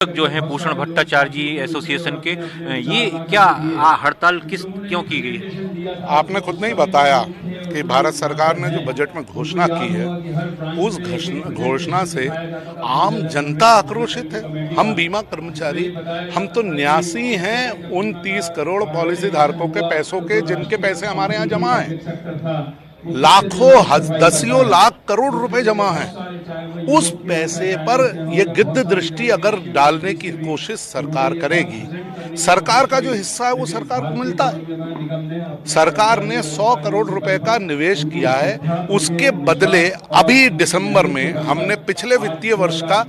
जो है भूषण भट्टाचार्य जी एसोसिएशन के, ये क्या हड़ताल क्यों की गई? आपने खुद नहीं बताया कि भारत सरकार ने जो बजट में घोषणा की है, उस घोषणा से आम जनता आक्रोशित है। हम बीमा कर्मचारी, हम तो न्यासी हैं उन 30 करोड़ पॉलिसी धारकों के पैसों के, जिनके पैसे हमारे यहाँ जमा हैं। लाखों दसियों लाख करोड़ रुपए जमा हैं। उस पैसे पर यह गिद्ध दृष्टि अगर डालने की कोशिश सरकार करेगी, सरकार का जो हिस्सा है वो सरकार को मिलता है। सरकार ने 100 करोड़ रुपए का निवेश किया है, उसके बदले अभी दिसंबर में हमने पिछले वित्तीय वर्ष का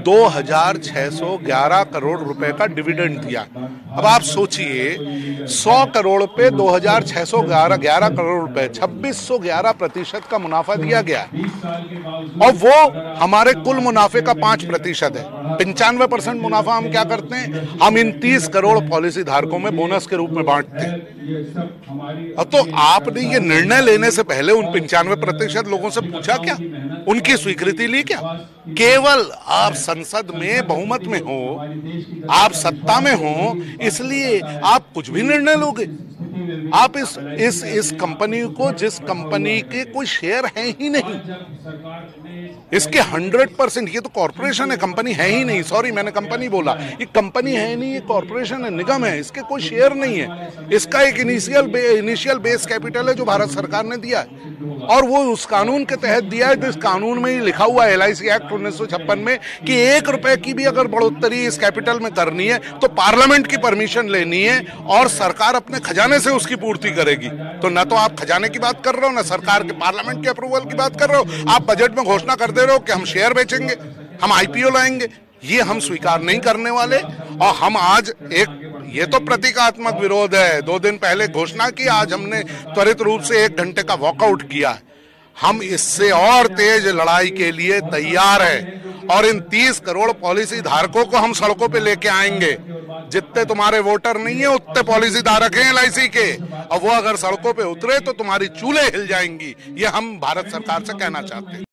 2611 करोड़ रुपए का डिविडेंड दिया। अब आप सोचिए, 100 करोड़ पे 2611 करोड़ रुपए, 2611% का मुनाफा दिया गया और वो हमारे कुल मुनाफे का 5% है। 95% मुनाफा हम क्या करते हैं, हम इन 30 करोड़ पॉलिसी धारकों में बोनस के रूप में बांटते हैं। तो आपने ये निर्णय लेने से पहले उन 95% लोगों से पूछा क्या, उनकी स्वीकृति ली क्या? केवल आप संसद में बहुमत में हो, आप सत्ता में हो, इसलिए आप कुछ भी निर्णय लोगे। आप इस कंपनी को, जिस कंपनी के कोई शेयर है ही नहीं, इसके 100%, ये तो कॉर्पोरेशन है, कंपनी है ही नहीं। सॉरी, मैंने कंपनी बोला, ये कंपनी है नहीं, ये कॉर्पोरेशन है, निगम है, इसके कोई शेयर नहीं है। इसका एक इनिशियल बेस कैपिटल है जो भारत सरकार ने दिया है, और वो उस कानून के तहत दिया है जिस कानून में ही लिखा हुआ है, LIC एक्ट 1956 में, कि 1 रुपए की भी अगर बढ़ोतरी इस कैपिटल में करनी है तो पार्लियामेंट की परमिशन लेनी है और सरकार अपने खजाने से उसकी पूर्ति करेगी। तो न तो आप खजाने की बात कर रहे हो, न सरकार के पार्लियामेंट के अप्रूवल की बात कर रहे हो। आप बजट में घोषणा कर दे रहे हो कि हम शेयर बेचेंगे, हम IPO लाएंगे। ये हम स्वीकार नहीं करने वाले। और हम आज ये तो प्रतीकात्मक विरोध है, 2 दिन पहले घोषणा की, आज हमने त्वरित रूप से 1 घंटे का वॉकआउट किया है। हम इससे और तेज लड़ाई के लिए तैयार हैं और इन 30 करोड़ पॉलिसी धारकों को हम सड़कों पे लेके आएंगे। जितने तुम्हारे वोटर नहीं है उतने पॉलिसी धारक हैं LIC के, और वो अगर सड़कों पे उतरे तो तुम्हारी चूल्हे हिल जाएंगी। ये हम भारत सरकार से कहना चाहते हैं।